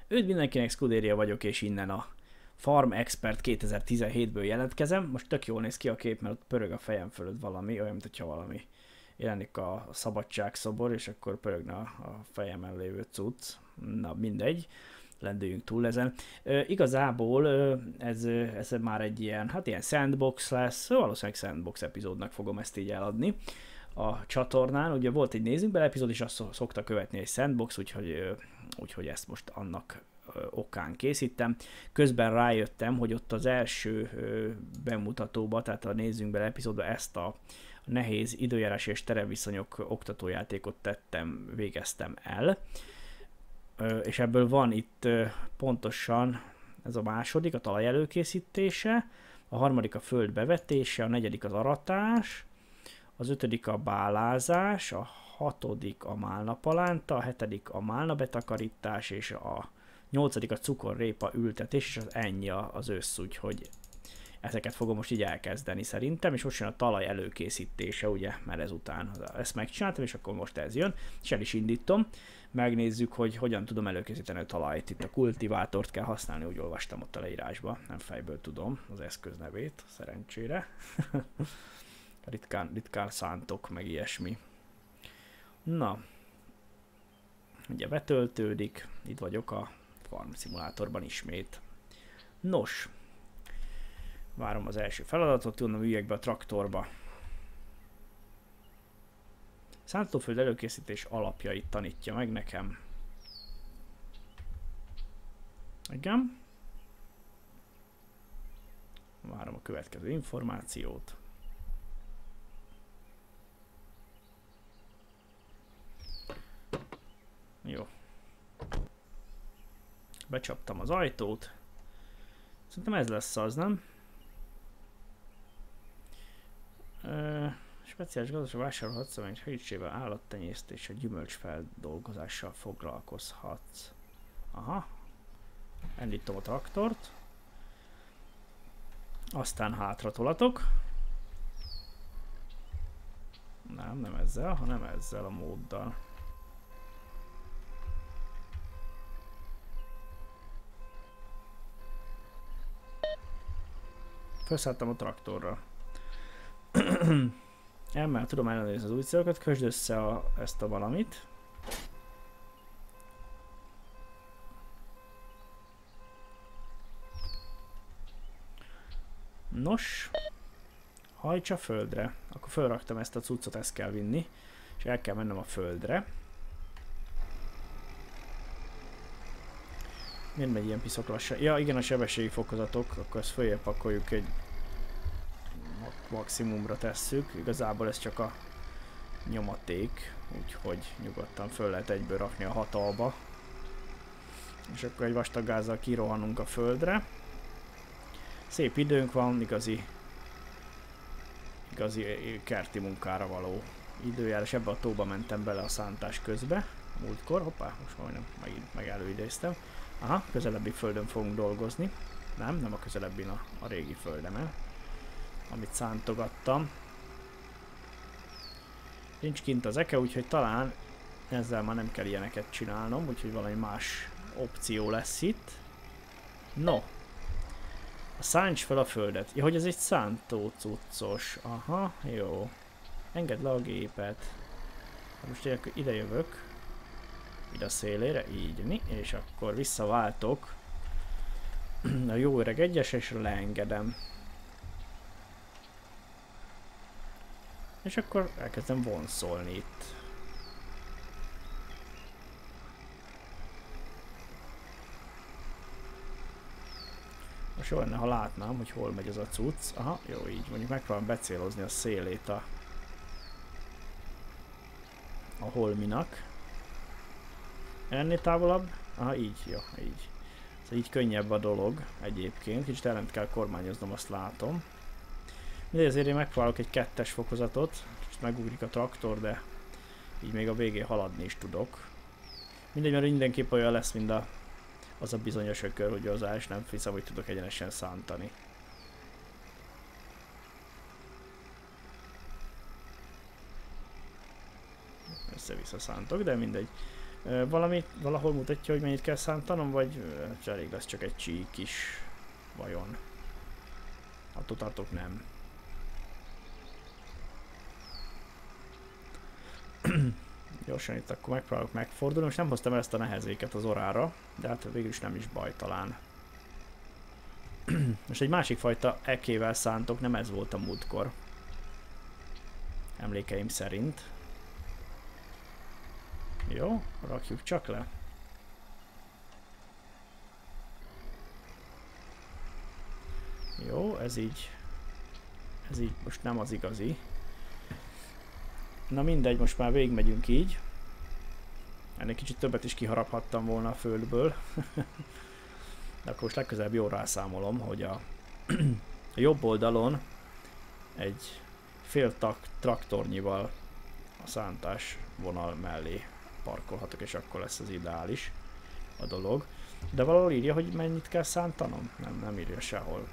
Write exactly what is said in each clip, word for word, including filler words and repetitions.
Üdv mindenkinek, Scuderia vagyok, és innen a Farm Expert kétezer-tizenhétből jelentkezem. Most tök jól néz ki a kép, mert ott pörög a fejem fölött valami, olyan, mintha valami jelenik a szabadságszobor, és akkor pörögne a, a fejemen lévő cucc. Na, mindegy, lendüljünk túl ezen. E, igazából ez, ez már egy ilyen, hát ilyen sandbox lesz, valószínűleg sandbox epizódnak fogom ezt így eladni a csatornán. Ugye volt egy nézzünk bele epizód, és azt szokta követni egy sandbox, úgyhogy, úgyhogy ezt most annak okán készítem. Közben rájöttem, hogy ott az első bemutatóba, tehát a nézzünk bele epizódba ezt a nehéz időjárás és terepviszonyok oktatójátékot tettem, végeztem el. És ebből van itt pontosan ez a második, a talaj előkészítése, a harmadik a föld bevetése, a negyedik az aratás, az ötödik a bálázás, a hatodik a málnapalánta, a hetedik a málnabetakarítás, és a nyolcadik a cukorrépa ültetés, és az ennyi az össz, úgyhogy ezeket fogom most így elkezdeni szerintem, és most jön a talaj előkészítése, ugye, mert ezután ezt megcsináltam, és akkor most ez jön, és el is indítom. Megnézzük, hogy hogyan tudom előkészíteni a talajt. Itt a kultivátort kell használni, úgy olvastam ott a leírásba, nem fejből tudom az eszköz nevét, szerencsére. ritkán, ritkán szántok, meg ilyesmi. Na, ugye betöltődik, itt vagyok a farm szimulátorban ismét. Nos, várom az első feladatot, tudom, üljek be a traktorba. Szántóföld előkészítés alapjait tanítja meg nekem. Igen. Várom a következő információt. Jó. Becsaptam az ajtót. Szerintem ez lesz az, nem? Ö, speciális gazdaság vásárolhatsz, amely segítségével állattenyésztés, a gyümölcsfeldolgozással foglalkozhatsz. Aha. Elindítom a traktort. Aztán hátra tolatok. Nem, nem ezzel, hanem ezzel a móddal. Felszálltam a traktorra. Elmár tudom ellenőrizni az új célokat, kösd össze a, ezt a valamit. Nos, hajtsa földre. Akkor felraktam ezt a cuccot, ezt kell vinni, és el kell mennem a földre. Miért megy ilyen piszok lassan? Ja, igen, a sebességi fokozatok, akkor ezt följebb pakoljuk, egy maximumra tesszük. Igazából ez csak a nyomaték, úgyhogy nyugodtan föl lehet egyből rakni a hatalba. És akkor egy vastag gázzal kirohanunk a földre. Szép időnk van, igazi, igazi kerti munkára való időjárás. Ebbe a tóba mentem bele a szántás közbe. Múltkor, hoppá, most majdnem megint meg előidéztem. Aha, közelebbi földön fogunk dolgozni. Nem, nem a közelebbin, a, a régi földemen, amit szántogattam. Nincs kint az eke, úgyhogy talán ezzel már nem kell ilyeneket csinálnom, úgyhogy valami más opció lesz itt. No. A szánts fel a földet. Ja, hogy ez egy szántó cuccos. Aha, jó. Engedd le a gépet. Most én ide jövök. Ide a szélére, így, és akkor visszaváltok a jó öreg egyes, és leengedem. És akkor elkezdem vonszolni itt. Most jó lenne, ha látnám, hogy hol megy az a cucc. Aha, jó, így. Mondjuk megpróbálom becélozni a szélét a, a holminak. Ennél távolabb? Aha, így, jó, így. Szóval így könnyebb a dolog egyébként, kicsit ellent kell kormányoznom, azt látom. Mindegy, azért én megpróbálok egy kettes fokozatot, most megugrik a traktor, de így még a végén haladni is tudok. Mindegy, mert mindenképp olyan lesz, mint a, az a bizonyos ökörhúgyozás, nem hiszem, hogy tudok egyenesen szántani. Össze-vissza szántok, de mindegy. Valami, valahol mutatja, hogy mennyit kell szántanom, vagy elég lesz csak egy csík is, vajon? Attól tartok nem. Gyorsan itt akkor megpróbálok megfordulni. Most nem hoztam el ezt a nehezéket az orára, de hát végül is nem is baj talán. Most egy másik fajta ekével szántok, nem ez volt a múltkor. Emlékeim szerint. Jó, rakjuk csak le. Jó, ez így. Ez így most nem az igazi. Na mindegy, most már végigmegyünk így. Ennél kicsit többet is kiharaphattam volna a földből. De akkor most legközelebb jól rászámolom, hogy a, a jobb oldalon egy fél traktornyival a szántás vonal mellé parkolhatok, és akkor lesz az ideális a dolog. De valahol írja, hogy mennyit kell szántanom? Nem, nem írja sehol.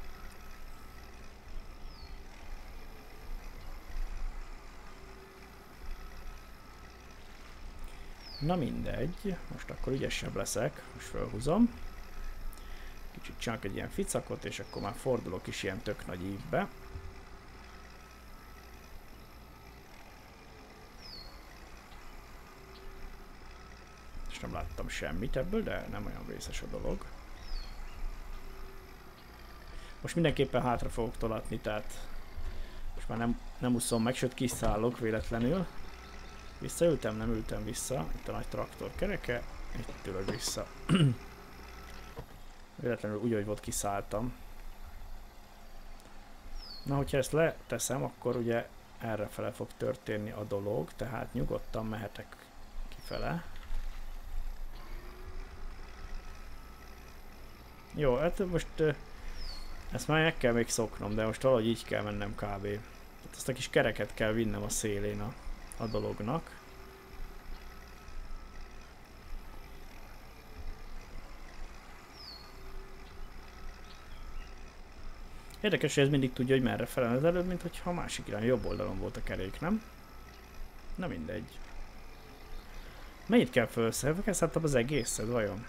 Na mindegy, most akkor ügyesebb leszek, most felhúzom. Kicsit csinálok egy ilyen ficakot, és akkor már fordulok is ilyen tök nagy ívbe. És nem láttam semmit ebből, de nem olyan vészes a dolog. Most mindenképpen hátra fogok tolatni, tehát most már nem, nem úszom meg, sőt kiszállok véletlenül. Visszaültem, nem ültem vissza. Itt a nagy traktor kereke, itt ülök vissza. Véletlenül úgy, hogy volt, kiszálltam. Na, hogyha ezt leteszem, akkor ugye errefele fog történni a dolog, tehát nyugodtan mehetek kifele. Jó, hát most ezt már meg kell még szoknom, de most valahogy így kell mennem kb. Tehát azt a kis kereket kell vinnem a szélén a, a dolognak. Érdekes, hogy ez mindig tudja, hogy merre felel az előbb, mint hogyha a másik irány, jobb oldalon volt a kerék, nem? Na mindegy. Mennyit kell felszerelni? Felszálltam az egészet, vajon?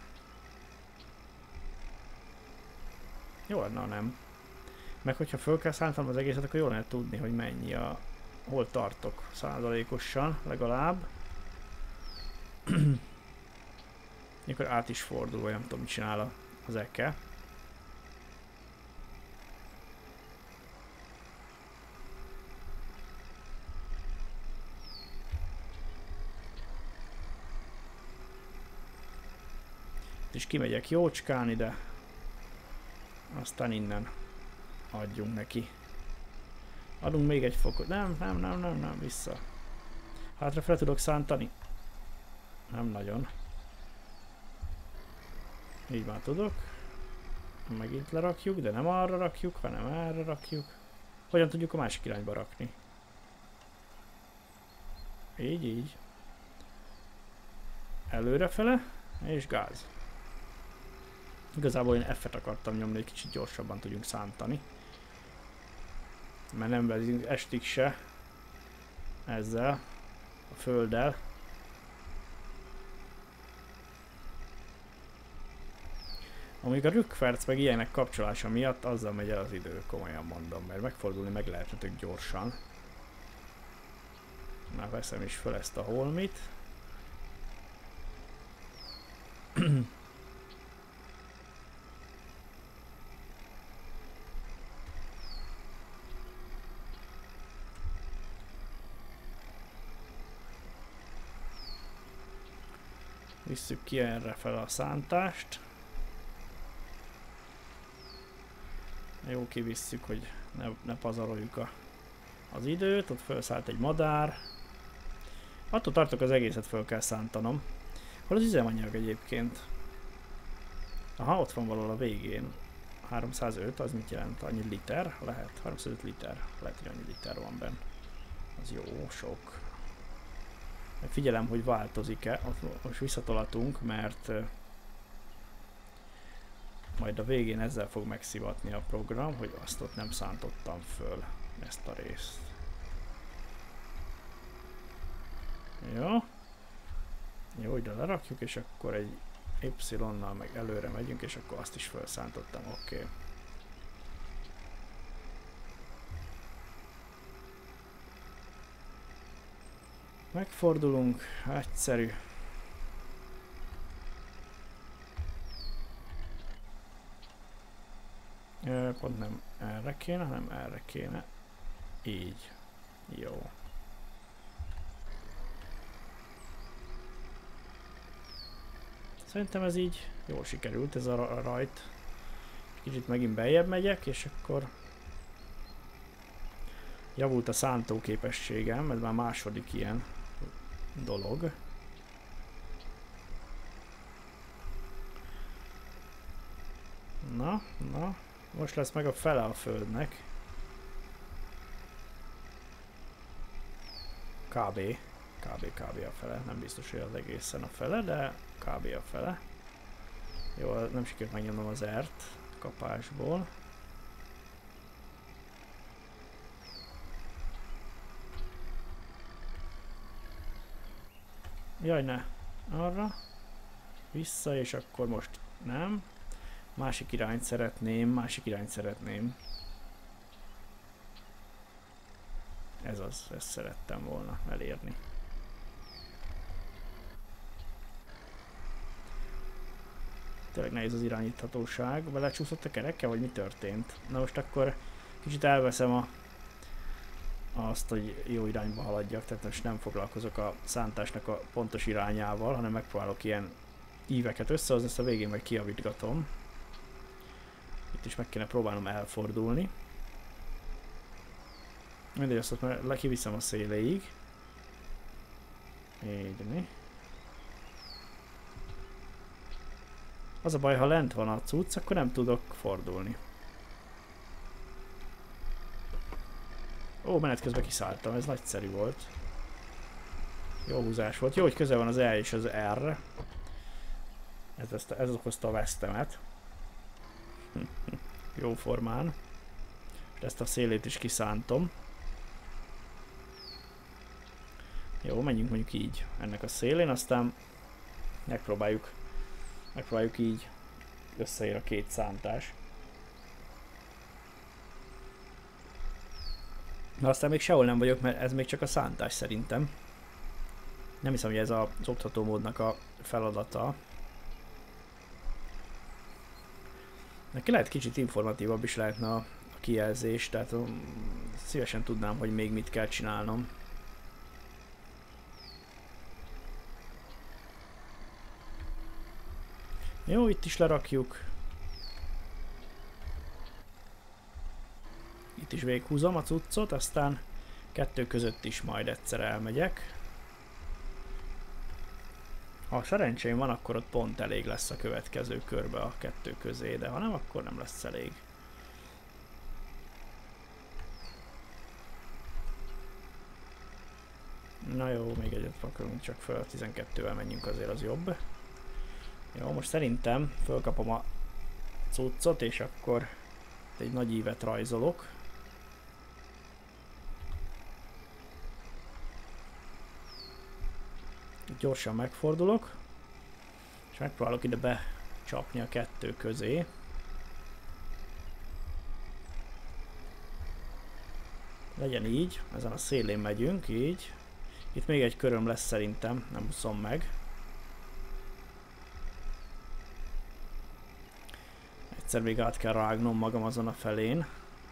Jó, na nem. Meg hogyha föl kell szálltam az egészet, akkor jól lehet tudni, hogy mennyi a... hol tartok százalékosan, legalább. Akkor át is fordul, vagy nem tudom, mit csinál az eke. És kimegyek jócskán ide, aztán innen adjunk neki. Adunk még egy fokot. Nem, nem, nem, nem, nem, vissza. Hátrafele tudok szántani? Nem nagyon. Így már tudok. Megint lerakjuk, de nem arra rakjuk, hanem erre rakjuk. Hogyan tudjuk a másik irányba rakni? Így, így. Előrefele, és gáz. Igazából én F-et akartam nyomni, hogy kicsit gyorsabban tudjunk szántani. Mert nem vezünk estig se ezzel a földdel. Amíg a rükkverc meg ilyenek kapcsolása miatt azzal megy el az idő, komolyan mondom, mert megfordulni meg lehetne tök gyorsan. Már veszem is fel ezt a holmit. Visszük ki erre fel a szántást. Jó, kivisszük, hogy ne, ne pazaroljuk a, az időt. Ott felszállt egy madár. Attól tartok, az egészet föl kell szántanom. Hol az üzemanyag egyébként? Aha, ott van valahol a végén. háromszázöt, az mit jelent? Annyi liter? Lehet. háromszázöt liter. Lehet, hogy annyi liter van benne. Az jó, sok. Figyelem, hogy változik-e. Most visszatolatunk, mert uh, majd a végén ezzel fog megszivatni a program, hogy azt ott nem szántottam föl, ezt a részt. Jó. Jó, ide lerakjuk, és akkor egy Y-nal meg előre megyünk, és akkor azt is felszántottam, oké. Okay. Megfordulunk, egyszerű. Ö, pont nem erre kéne, hanem erre kéne. Így. Jó. Szerintem ez így jól sikerült, ez a rajt. Kicsit megint beljebb megyek, és akkor javult a szántó képességem, ez már második ilyen dolog. Na, na, most lesz meg a fele a földnek. Kb. Kb. Kb. a fele, nem biztos, hogy az egészen a fele, de kb. A fele. Jó, nem sikerült megnyomnom az ert kapásból. Jaj, ne. Arra. Vissza, és akkor most nem. Másik irányt szeretném, másik irányt szeretném. Ez az, ezt szerettem volna elérni. Tényleg nehéz az irányíthatóság. Belecsúszott a kerekkel, vagy mi történt? Na most akkor kicsit elveszem a, azt, hogy jó irányba haladjak, tehát most nem foglalkozok a szántásnak a pontos irányával, hanem megpróbálok ilyen íveket összehozni, ezt a végén meg kijavítgatom. Itt is meg kéne próbálnom elfordulni. Mindegy, azt ott már kiviszem a széléig. Így mi? Az a baj, ha lent van a cucc, akkor nem tudok fordulni. Ó, menet közben kiszálltam, ez nagyszerű volt. Jó húzás volt. Jó, hogy közel van az E és az R. Ez, ez, ez okozta a vesztemet. Jó formán. És ezt a szélét is kiszántom. Jó, menjünk mondjuk így ennek a szélén, aztán megpróbáljuk, megpróbáljuk így, összeér a két szántás. Na aztán még sehol nem vagyok, mert ez még csak a szántás szerintem. Nem hiszem, hogy ez az oktató módnak a feladata. Neki lehet kicsit informatívabb is lehetne a, a kijelzés, tehát um, szívesen tudnám, hogy még mit kell csinálnom. Jó, itt is lerakjuk. Itt is végighúzom a cuccot, aztán kettő között is majd egyszer elmegyek. Ha szerencsém van, akkor ott pont elég lesz a következő körbe a kettő közé, de ha nem, akkor nem lesz elég. Na jó, még egyet akarunk csak föl, tizenkettővel menjünk, azért az jobb. Jó, most szerintem fölkapom a cuccot, és akkor egy nagy ívet rajzolok. Gyorsan megfordulok, és megpróbálok ide becsapni a kettő közé. Legyen így, ezen a szélén megyünk, így. Itt még egy köröm lesz szerintem, nem úszom meg. Egyszer még át kell rágnom magam azon a felén.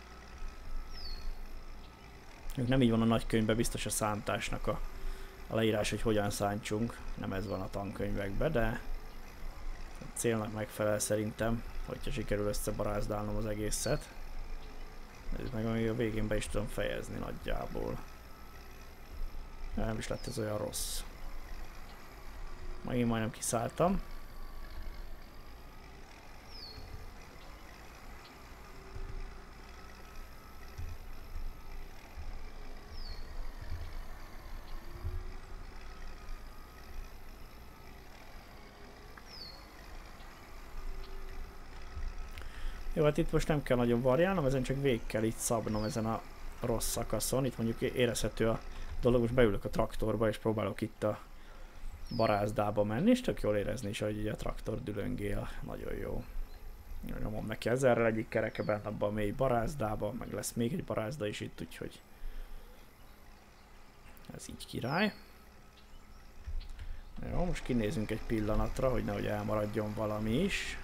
Nem így van a nagykönyvben, biztos a szántásnak a, a leírás, hogy hogyan szántsunk. Nem ez van a tankönyvekben, de a célnak megfelel szerintem, hogyha sikerül összebarázdálnom az egészet. Ez meg a végén be is tudom fejezni nagyjából. Nem is lett ez olyan rossz. Megint majdnem kiszálltam. Jó, hát itt most nem kell nagyon variálnom, ezen csak végig kell itt szabnom ezen a rossz szakaszon. Itt mondjuk érezhető a dolog, most beülök a traktorba és próbálok itt a barázdába menni, és tök jól érezni is, hogy a traktor dülöngél. Nagyon jó. Nyomom neki ezerrel egyik kerekeben, abban a mély barázdába, meg lesz még egy barázda is itt, úgyhogy ez így király. Jó, most kinézünk egy pillanatra, hogy nehogy elmaradjon valami is.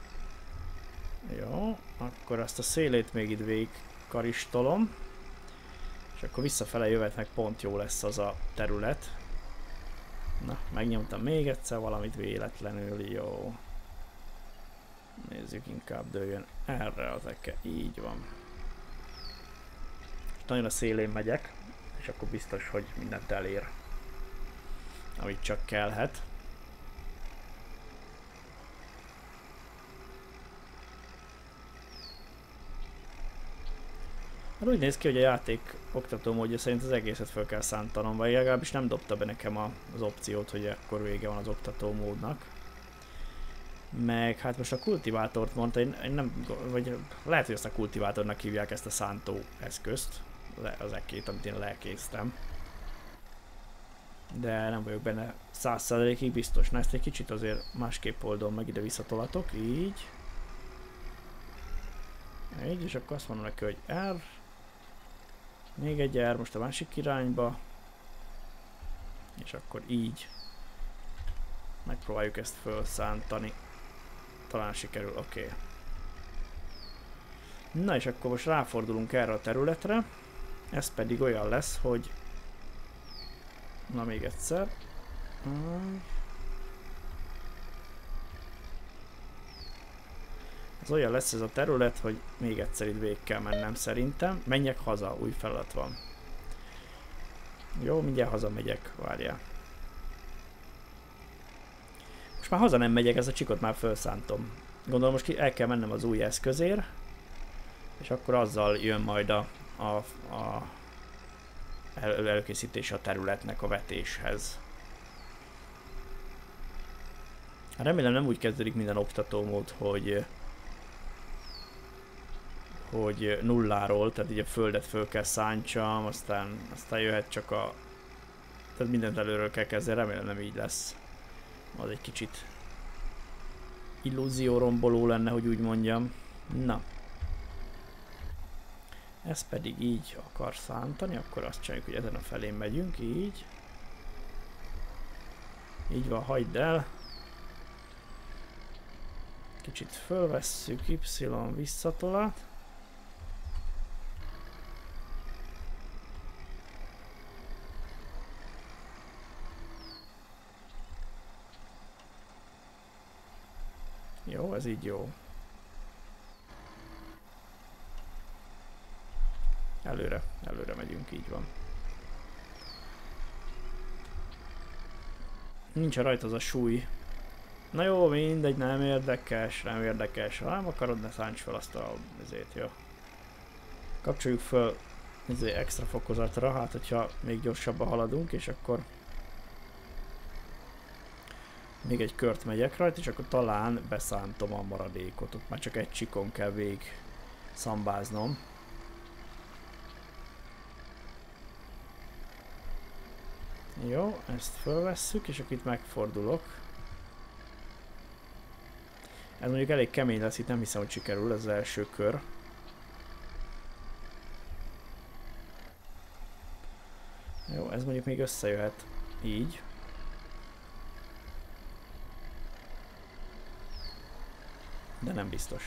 Jó, akkor ezt a szélét még itt végig karistolom. És akkor visszafele jövetnek pont jó lesz az a terület. Na, megnyomtam még egyszer valamit véletlenül, jó. Nézzük, inkább dőljön erre az eke, így van. És nagyon a szélén megyek, és akkor biztos, hogy mindent elér, amit csak kellhet. Hát úgy néz ki, hogy a játék oktató módja szerint az egészet fel kell szántanom, vagy legalábbis nem dobta be nekem a, az opciót, hogy akkor vége van az oktató módnak. Meg hát most a kultivátort mondta, én, én nem, vagy lehet, hogy azt a kultivátornak hívják ezt a szántó eszközt, az ekét, amit én lelkéztem. De nem vagyok benne száz százalékig biztos. Na, ezt egy kicsit azért másképp oldom meg, ide visszatolatok, így. Így, és akkor azt mondom neki, hogy R. Még egy R, most a másik irányba. És akkor így. Megpróbáljuk ezt felszántani. Talán sikerül, oké. Okay. Na és akkor most ráfordulunk erre a területre. Ez pedig olyan lesz, hogy... Na még egyszer. Ez olyan lesz ez a terület, hogy még egyszer itt végig kell mennem szerintem. Menjek haza, új feladat van. Jó, mindjárt hazamegyek, várjál. Most már haza nem megyek, ezt a csikot már felszántom. Gondolom most el kell mennem az új eszközért, és akkor azzal jön majd a, a, a el, előkészítés a területnek a vetéshez. Remélem nem úgy kezdődik minden oktatómód, hogy hogy nulláról, tehát így a földet föl kell szántsam, aztán, aztán jöhet csak a... Tehát mindent előről kell kezdeni, remélem nem így lesz. Az egy kicsit illúzióromboló lenne, hogy úgy mondjam. Na. Ez pedig így akar szántani, akkor azt csináljuk, hogy ezen a felén megyünk, így. Így van, hagyd el. Kicsit fölvesszük, Y visszatolat. Jó, ez így jó. Előre, előre megyünk, így van. Nincs rajta az a súly. Na jó, mindegy, nem érdekes, nem érdekes. Ha nem akarod, ne szánts fel azt a ezért, jó. Kapcsoljuk fel ezért extra fokozatra, hát hogyha még gyorsabban haladunk, és akkor még egy kört megyek rajta, és akkor talán beszántom a maradékot. Ott már csak egy csikon kell végig szambáznom. Jó, ezt fölvesszük, és akkor itt megfordulok. Ez mondjuk elég kemény lesz, itt nem hiszem, hogy sikerül ez az első kör. Jó, ez mondjuk még összejöhet így. De nem biztos.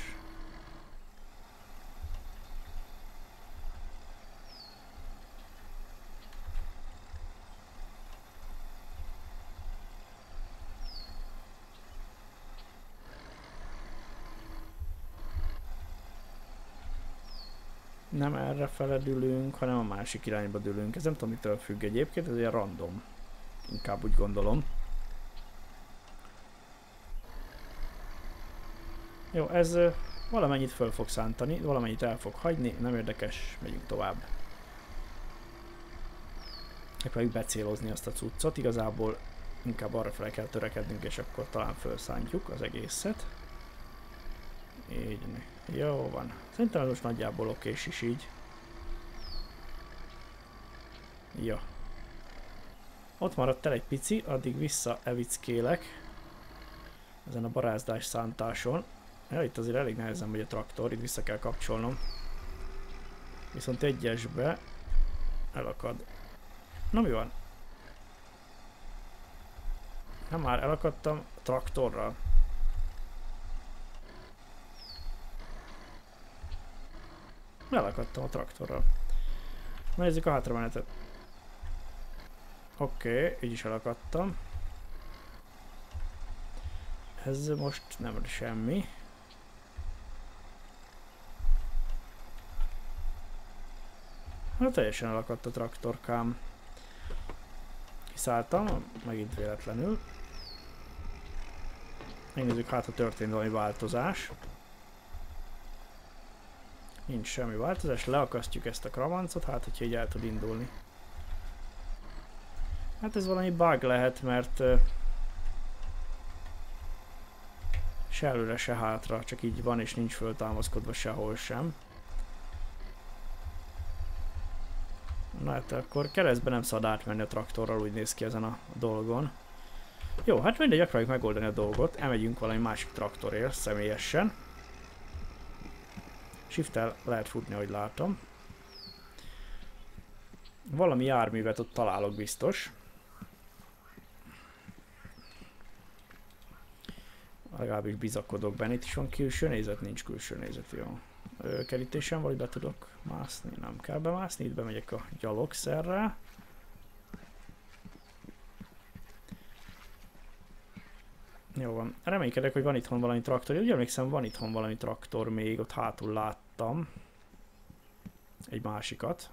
Nem erre fele dülünk, hanem a másik irányba dülünk. Ez nem tudom, mitől függ egyébként, ez ilyen random. Inkább úgy gondolom. Jó, ez uh, valamennyit föl fog szántani, valamennyit el fog hagyni, nem érdekes, megyünk tovább. Megpróbáljuk becélozni azt a cuccot, igazából inkább arra fel kell törekednünk, és akkor talán felszántjuk az egészet. Így, jó van. Szerintem ez most nagyjából okés is így. Ja. Ott maradt el egy pici, addig vissza evickélek ezen a barázdás szántáson. Ja, itt azért elég nehezen megy a traktor, itt vissza kell kapcsolnom. Viszont egyesbe elakad. Na mi van? Nem, már elakadtam a traktorral. Elakadtam a traktorral. Nézzük a hátramenetet. Oké, okay, így is elakadtam. Ez most nem semmi. Hát teljesen elakadt a traktorkám. Kiszálltam, megint véletlenül. Megnézzük, hát ha történt valami változás. Nincs semmi változás, leakasztjuk ezt a kravancot, hát hogyha így el tud indulni. Hát ez valami bug lehet, mert uh, se előre, se hátra, csak így van és nincs föltámaszkodva sehol sem. Na hát akkor keresztben nem szabad átmenni a traktorral, úgy néz ki ezen a dolgon. Jó, hát mindegy, akarjuk megoldani a dolgot, elmegyünk valami másik traktorért személyesen. Shift-tel lehet futni, ahogy látom. Valami járművet ott találok biztos. Legalábbis bizakodok benne. Itt is van külső nézet, nincs külső nézet, jó. Ö, kerítésen vagy be tudok mászni? Nem kell bemászni, itt bemegyek a gyalogszerrel. Jó van. Reménykedek, hogy van itthon valami traktor. Úgy emlékszem, van itthon valami traktor még, ott hátul láttam. Egy másikat.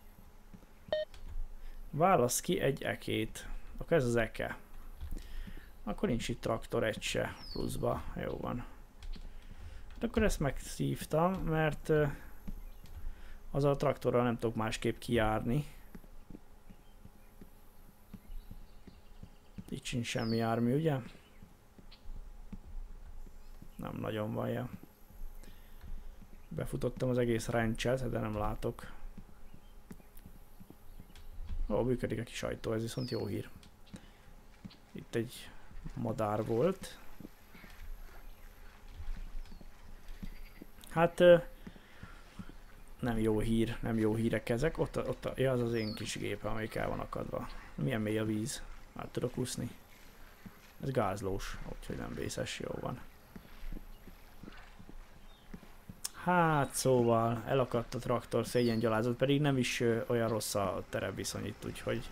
Válasz ki egy ekét. Akkor ez az eke. Akkor nincs itt traktor egy se pluszba. Jó van. De akkor ezt megszívtam, mert uh, azzal a traktorral nem tudok másképp kijárni. Itt sincs semmi jármű, ugye? Nem nagyon van ilyen. Befutottam az egész rendszert, de nem látok. Ó, működik a kis ajtó, ez viszont jó hír. Itt egy madár volt. Hát nem jó hír, nem jó hírek ezek. Ott, ott ja, az az én kis gépem, amelyik el van akadva. Milyen mély a víz? Át tudok úszni? Ez gázlós, úgyhogy nem vészes, jó van. Hát szóval elakadt a traktor, szégyen gyalázat, pedig nem is ö, olyan rossz a terepviszony itt, úgyhogy...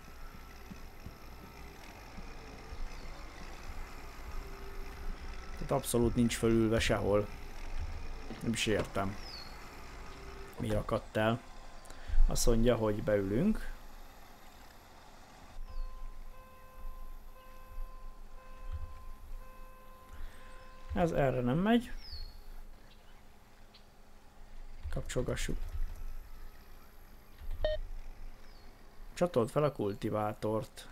Tehát abszolút nincs fölülve sehol. Nem is értem. Mi akadt el? Azt mondja, hogy beülünk. Ez erre nem megy. Kapcsolgassuk. Csatold fel a kultivátort.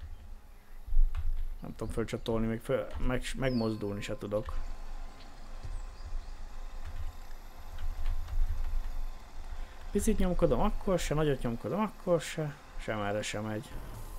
Nem tudom fölcsatolni, még föl, meg, megmozdulni se tudok. Picit nyomkodom, akkor se, nagyot nyomkodom, akkor se. Sem erre sem megy.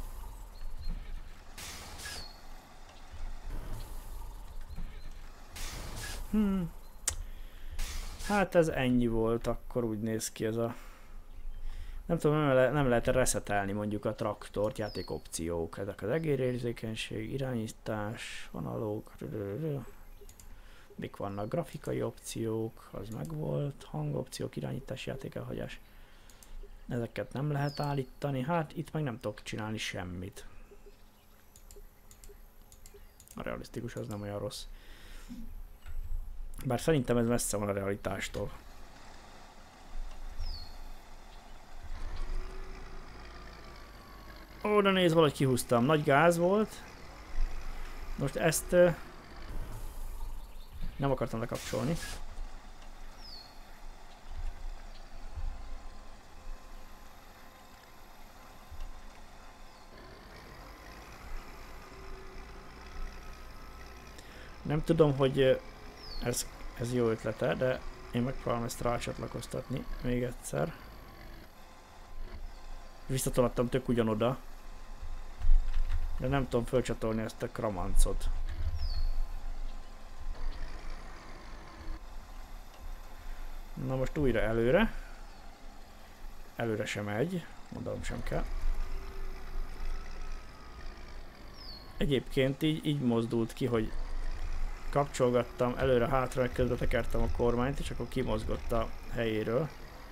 Hmm. Hát ez ennyi volt, akkor úgy néz ki ez a... Nem tudom, nem, le, nem lehet reszetelni mondjuk a traktort, játékopciók, ezek az egérérzékenység, irányítás, vonalok, mik vannak, grafikai opciók, az megvolt, hangopciók, irányítás, játékelhagyás. Ezeket nem lehet állítani, hát itt meg nem tudok csinálni semmit. A realisztikus az nem olyan rossz. Bár szerintem ez messze van a realitástól. Ó, de nézd, valahogy kihúztam. Nagy gáz volt. Most ezt... Uh, nem akartam lekapcsolni. Nem tudom, hogy uh, ez, ez jó ötlete, de én megpróbálom ezt rácsatlakoztatni még egyszer. Visszatolattam tök ugyanoda. De nem tudom fölcsatolni ezt a kramancot. Na most újra előre. Előre sem megy, mondom sem kell. Egyébként így, így mozdult ki, hogy kapcsolgattam előre-hátra, meg közben tekertem a kormányt, és akkor kimozgott a helyéről.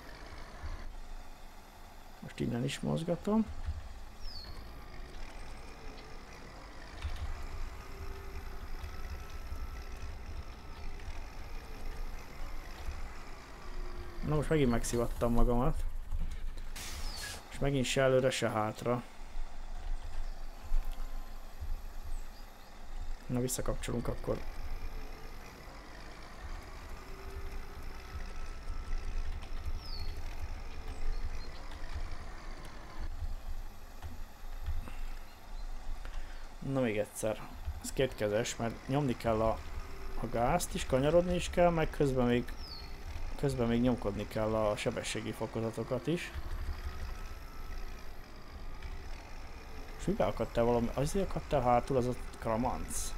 Most innen is mozgatom. Na most megint megszivattam magamat. És megint se előre, se hátra. Na visszakapcsolunk akkor. Na még egyszer. Ez kétkezes, mert nyomni kell a, a gázt is, kanyarodni is kell, meg közben még, közben még nyomkodni kell a sebességi fokozatokat is. És mibe akadtál valami? Azért akadtál hátul az a kramanc.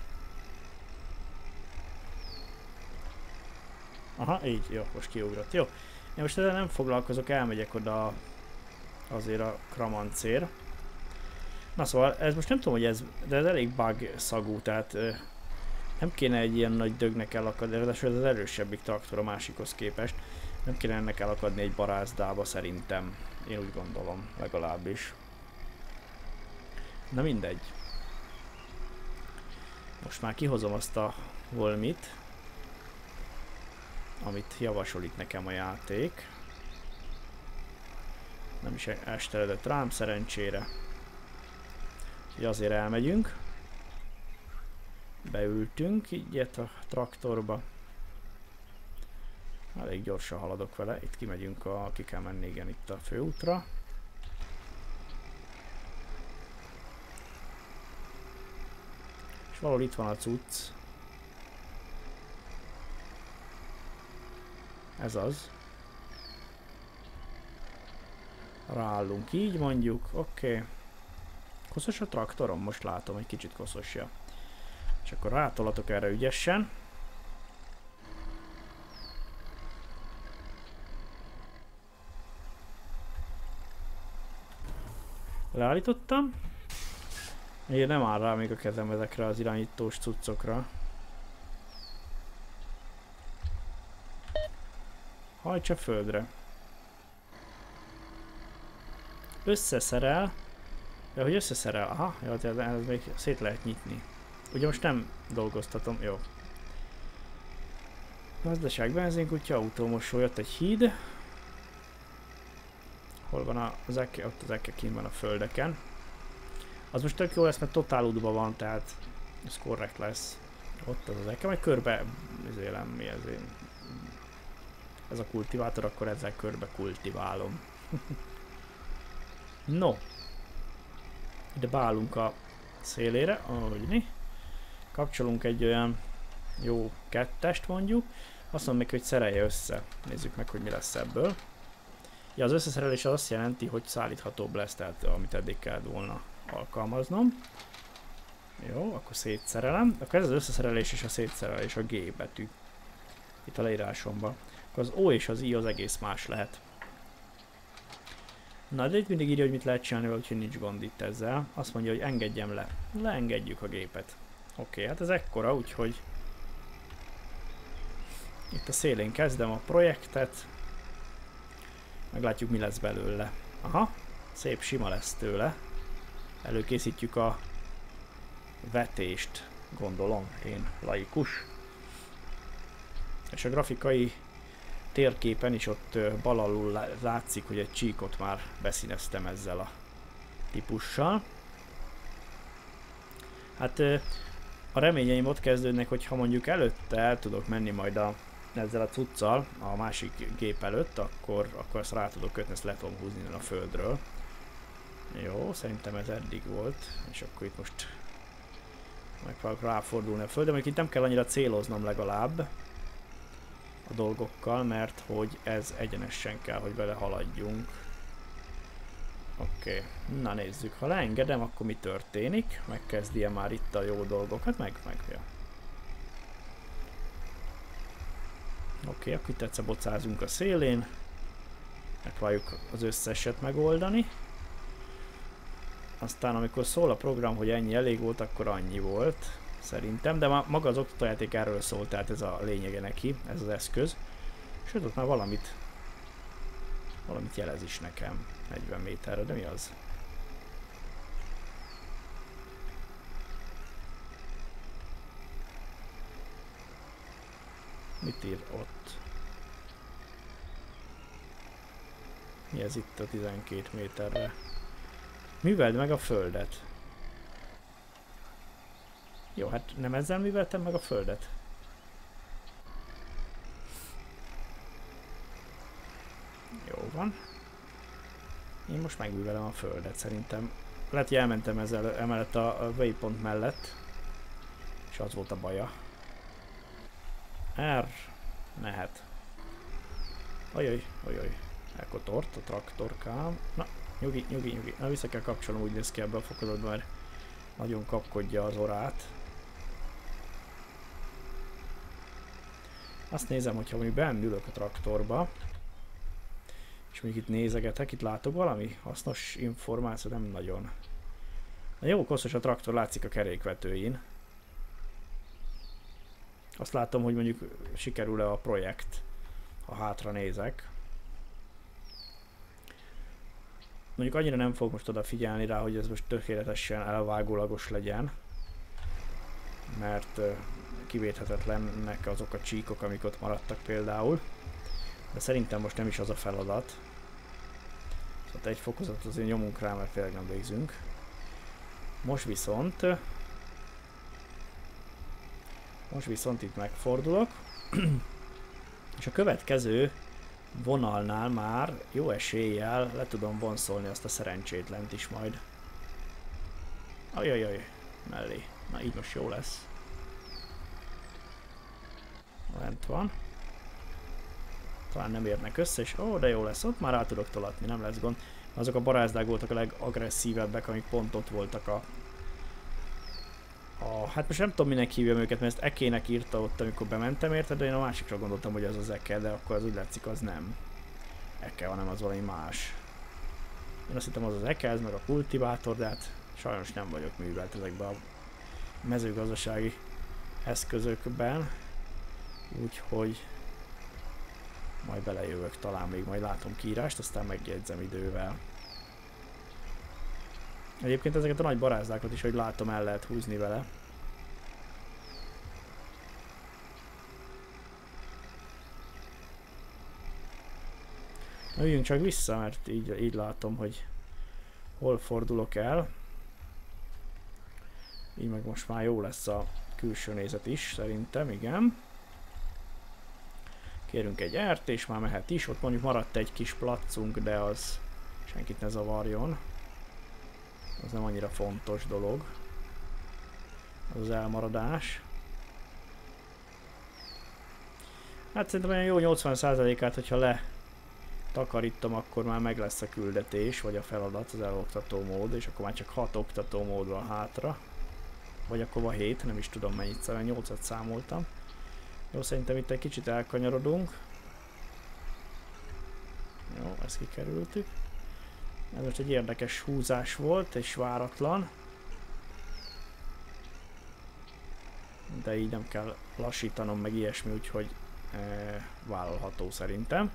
Aha, így, jó, most kiugrott. Jó. Én most ezzel nem foglalkozok, elmegyek oda azért a kramancér. Na szóval, ez most nem tudom, hogy ez, de ez elég bug szagú, tehát ö, nem kéne egy ilyen nagy dögnek elakadni, ráadásul ez az erősebbik traktor a másikhoz képest. Nem kéne ennek elakadni egy barázdába szerintem. Én úgy gondolom, legalábbis. Na mindegy. Most már kihozom azt a holmit, amit javasol itt nekem a játék. Nem is esteledett rám szerencsére. Úgyhogy azért elmegyünk. Beültünk így a traktorba. Elég gyorsan haladok vele. Itt kimegyünk, a, ki kell menni, igen, itt a főútra. És valahol itt van a cucc. Ez az. Ráállunk így mondjuk, oké. Okay. Koszos a traktorom? Most látom, egy kicsit koszosja. És akkor rátolatok erre ügyesen. Leállítottam. Én nem áll rá még a kezem ezekre az irányítós cuccokra. Hajtsa földre. Összeszerel. Ja, hogy összeszerel. Aha, jó, ez még szét lehet nyitni. Ugye most nem dolgoztatom, jó. Gazdaság, benzinkutya, autómosó, jött egy híd. Hol van az eke? Ott az eke kint van a földeken. Az most tök jó lesz, mert totál útban van, tehát ez korrekt lesz. Ott az az eke, majd körbe izélem, mi ez én. Ez a kultivátor, akkor ezzel körbe kultiválom. No. Ide beállunk a szélére, ahogy mi. Kapcsolunk egy olyan jó kettest mondjuk. Azt mondom még, hogy szerelje össze. Nézzük meg, hogy mi lesz ebből. Ja, az összeszerelés az azt jelenti, hogy szállíthatóbb lesz, tehát amit eddig kellett volna alkalmaznom. Jó, akkor szétszerelem. Akkor ez az összeszerelés és a szétszerelés, a G betű. Itt a leírásomban. Akkor az O és az I az egész más lehet. Na, de itt mindig írja, hogy mit lehet csinálni, úgyhogy nincs gond itt ezzel. Azt mondja, hogy engedjem le. Leengedjük a gépet. Oké, okay, hát ez ekkora, úgyhogy itt a szélén kezdem a projektet. Meglátjuk, mi lesz belőle. Aha, szép sima lesz tőle. Előkészítjük a vetést, gondolom, én laikus. És a grafikai térképen is ott bal alul látszik, hogy egy csíkot már beszíneztem ezzel a típussal. Hát a reményeim ott kezdődnek, hogy ha mondjuk előtte el tudok menni majd a, ezzel a cuccal a másik gép előtt, akkor, akkor ezt rá tudok kötni, ezt le tudom húzni a földről. Jó, szerintem ez eddig volt, és akkor itt most megpróbálok ráfordulni a földre, mert itt nem kell annyira céloznom legalább a dolgokkal, mert hogy ez egyenesen kell, hogy vele haladjunk Oké, okay. Na nézzük, ha leengedem, akkor mi történik? Megkezdi-e már itt a jó dolgokat? Meg, meg, ja. Oké, okay, akkor itt egyszer bocázunk a szélén. Megpróbáljuk az összeset megoldani. Aztán amikor szól a program, hogy ennyi elég volt, akkor annyi volt. Szerintem, de már maga az oktatójáték erről szól, tehát ez a lényege neki, ez az eszköz. Sőt, ott már valamit, valamit jelez is nekem. negyven méterre, de mi az? Mit ír ott? Mi ez itt a tizenkét méterre? Műveld meg a földet. Jó, hát nem ezzel műveltem meg a földet. Jó van. Én most megművelem a földet szerintem. Lehet, hogy elmentem ezzel emellett a waypoint mellett. És az volt a baja. R. Mehet. Ajaj, ajaj. Elkotort a traktorkám. Na, nyugi, nyugi, nyugi. Na, vissza kell kapcsolnom, úgy néz ki ebbe a fokozatban, mert nagyon kapkodja az orrát. Azt nézem, hogyha mondjuk beendülök a traktorba, és mondjuk itt nézegetek, itt látok valami hasznos információ, nem nagyon. Na jó, koszos a traktor, látszik a kerékvetőin. Azt látom, hogy mondjuk sikerül-e a projekt, ha hátra nézek. Mondjuk annyira nem fogok most odafigyelni rá, hogy ez most tökéletesen elvágólagos legyen. Mert uh, kivéthetetlennek azok a csíkok, amik ott maradtak például. De szerintem most nem is az a feladat. Szóval egy fokozatot azért nyomunk rá, mert tényleg nem végzünk. Most viszont... Most viszont itt megfordulok. És a következő vonalnál már jó eséllyel le tudom vonszolni azt a szerencsétlent is majd. Ajajaj, mellé. Na így most jó lesz. Lent van. Talán nem érnek össze, és ó, de jó lesz, ott már rá tudok tolatni, nem lesz gond. Azok a barázdák voltak a legagresszívebbek, amik pont ott voltak a... a hát most nem tudom, minek hívjam őket, mert ezt ekének írta ott, amikor bementem érte, de én a másikra gondoltam, hogy az az eke, de akkor az úgy látszik, az nem eke, hanem az valami más. Én azt hittem, az az eke, ez meg a kultivátor, de hát sajnos nem vagyok művelt ezekben a mezőgazdasági eszközökben. Úgyhogy majd belejövök, talán még majd látom kiírást, aztán megjegyzem idővel. Egyébként ezeket a nagy barázdákat is, hogy látom, el lehet húzni vele. Na, üljünk csak vissza, mert így, így látom, hogy hol fordulok el. Így meg most már jó lesz a külső nézet is, szerintem, igen. Kérünk egy ert, és már mehet is. Ott mondjuk maradt egy kis placunk, de az senkit ne zavarjon. Az nem annyira fontos dolog. Az az elmaradás. Hát szerintem olyan jó nyolcvan százalékát, hogyha letakarítom, akkor már meg lesz a küldetés, vagy a feladat, az eloktató mód, és akkor már csak hat oktató mód van hátra. Vagy akkor van hét, nem is tudom mennyit, szóval nyolcat számoltam. Jó, szerintem itt egy kicsit elkanyarodunk. Jó, ezt kikerültük. Ez most egy érdekes húzás volt, és váratlan. De így nem kell lassítanom, meg ilyesmi, úgyhogy e, vállalható szerintem.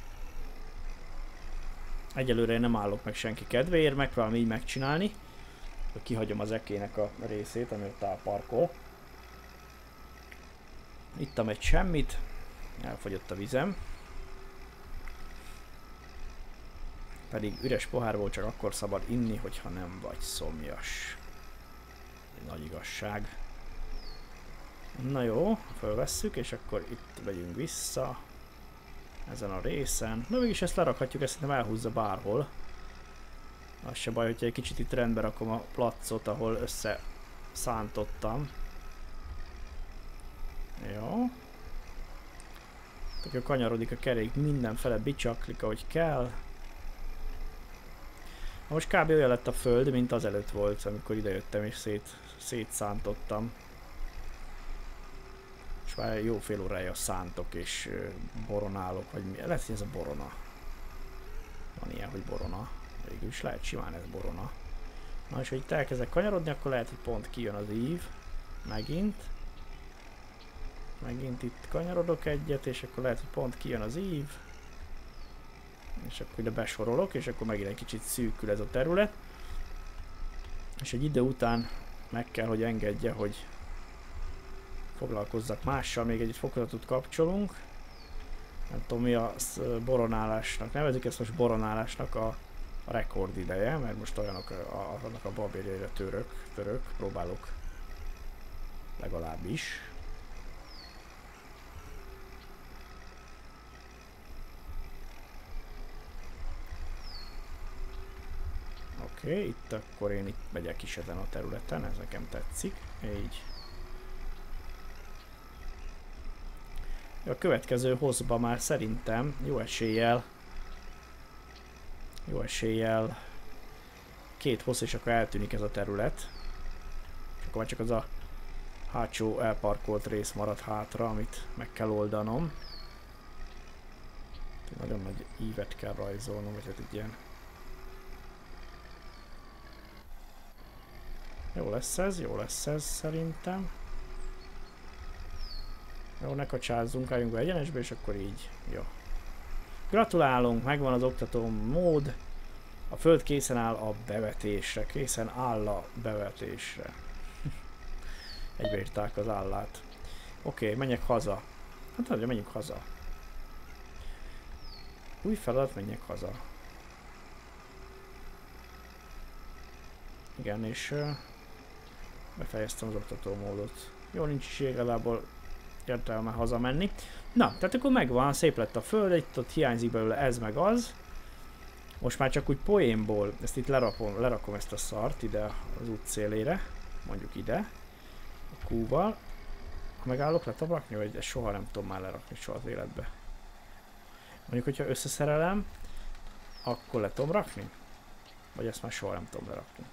Egyelőre én nem állok meg senki kedvéért, megpróbálom így megcsinálni. Hogy kihagyom az ekének a részét, ami ott elparkol. Ittam egy semmit, elfogyott a vizem. Pedig üres pohárból csak akkor szabad inni, hogyha nem vagy szomjas. Egy nagy igazság. Na jó, fölvesszük, és akkor itt megyünk vissza. Ezen a részen. De mégis ezt lerakhatjuk, ezt nem elhúzza bárhol. Az se baj, hogyha egy kicsit itt rendbe rakom a placot, ahol összeszántottam. Jó. Akkor kanyarodik a kerék mindenfele, bicsaklik ahogy kell. Most kb. Olyan lett a föld, mint az előtt volt, amikor idejöttem és szét, szétszántottam. És már jó fél órája szántok és boronálok, vagy mi? Lehet, hogy ez a borona. Van ilyen, hogy borona. Végülis lehet simán ez borona. Na és hogy itt elkezdek kanyarodni, akkor lehet, hogy pont kijön az ív. Megint. Megint itt kanyarodok egyet, és akkor lehet, hogy pont kijön az ív. És akkor ide besorolok, és akkor megint egy kicsit szűkül ez a terület. És egy idő után meg kell, hogy engedje, hogy foglalkozzak mással, még egy fokozatot kapcsolunk. Nem tudom mi a boronálásnak, nevezik ezt most boronálásnak a, a rekord ideje, mert most olyanok a, annak a babérjaira török, török, próbálok legalábbis. Oké, okay, itt akkor én itt megyek is ezen a területen, ez nekem tetszik, így. A következő hosszba már szerintem jó eséllyel, jó eséllyel két hossz, és akkor eltűnik ez a terület. És akkor már csak az a hátsó elparkolt rész marad hátra, amit meg kell oldanom. Nagyon nagy ívet kell rajzolnom, vagy hát egy ilyen... Jó lesz ez, jó lesz ez szerintem. Jó, ne kacsázzunk, álljunk be egyenesbe, és akkor így. Jó. Gratulálunk, megvan az oktató mód. A föld készen áll a bevetésre. Készen áll a bevetésre. Egybeírták az állát. Oké, okay, menjek haza. Hát azért menjünk haza. Új feladat, menjek haza. Igen, és uh, befejeztem az oktató módot. Jó, nincs is igazából értelme hazamenni. Na, tehát akkor megvan, szép lett a föld, itt ott hiányzik belőle ez meg az. Most már csak úgy poénból, ezt itt lerakom, lerakom ezt a szart ide az út szélére, mondjuk ide, a kúval. Ha megállok le tovább, vagy ezt soha nem tudom már lerakni soha az életbe. Mondjuk, hogyha összeszerelem, akkor le tudom rakni? Vagy ezt már soha nem tudom lerakni.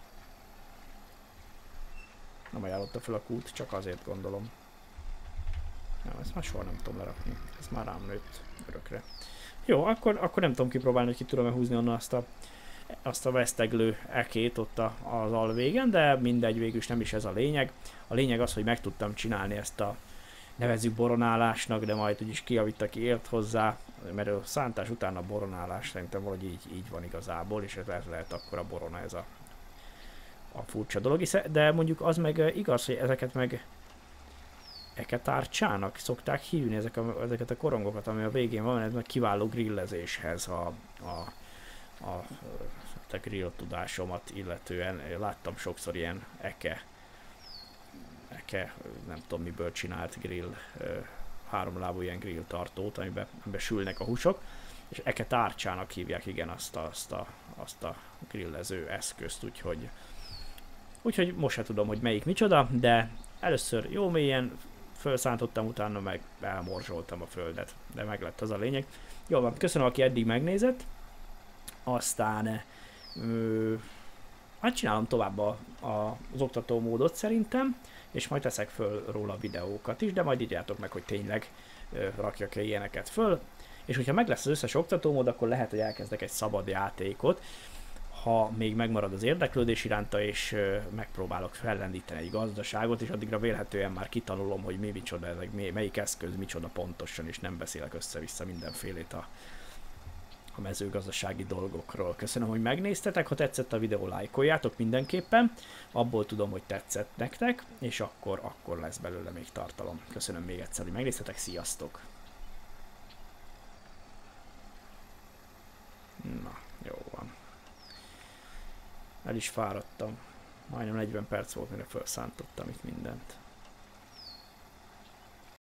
Nem ajánlotta fel a kút, csak azért gondolom. Nem, ezt már soha nem tudom lerakni. Ez már rám nőtt örökre. Jó, akkor, akkor nem tudom kipróbálni, hogy ki tudom-e húzni onnan azt a, azt a veszteglő ekét ott a, az alvégen, de mindegy, végülis nem is ez a lényeg. A lényeg az, hogy meg tudtam csinálni ezt a nevezzük boronálásnak, de majd úgyis kijavít, aki ért hozzá, mert a szántás után a boronálás szerintem valahogy így, így van igazából, és ez lehet akkor a borona, ez a, a furcsa dolog. De mondjuk az meg igaz, hogy ezeket meg eketárcsának szokták hívni ezek a, ezeket a korongokat, ami a végén van, ez meg kiváló grillezéshez a, a, a, a grill tudásomat illetően. Láttam sokszor ilyen eke, eke, nem tudom miből csinált grill, háromlábú ilyen grill tartót, amiben, amiben sülnek a húsok, és eketárcsának hívják, igen, azt a, azt a, azt a grillező eszközt, úgyhogy, úgyhogy most sem tudom, hogy melyik micsoda, de először jó mélyen felszántottam, utána meg elmorzsoltam a földet, de meg lett az a lényeg. Jó van, köszönöm, aki eddig megnézett, aztán ö, hát csinálom tovább a, a, az oktató módot szerintem, és majd teszek föl róla videókat is, de majd írjátok meg, hogy tényleg ö, rakjak-e ilyeneket föl, és hogyha meg lesz az összes oktató mód, akkor lehet, hogy elkezdek egy szabad játékot, ha még megmarad az érdeklődés iránta, és ö, megpróbálok fellendíteni egy gazdaságot, és addigra vélhetően már kitanulom, hogy mi micsoda, ezek, mi, melyik eszköz micsoda pontosan, és nem beszélek össze-vissza mindenfélét a, a mezőgazdasági dolgokról. Köszönöm, hogy megnéztetek, ha tetszett a videó, lájkoljátok mindenképpen, abból tudom, hogy tetszett nektek, és akkor, akkor lesz belőle még tartalom. Köszönöm még egyszer, hogy megnéztetek, sziasztok! Na, jó van. El is fáradtam. Majdnem negyven perc volt, mire felszántottam itt mindent.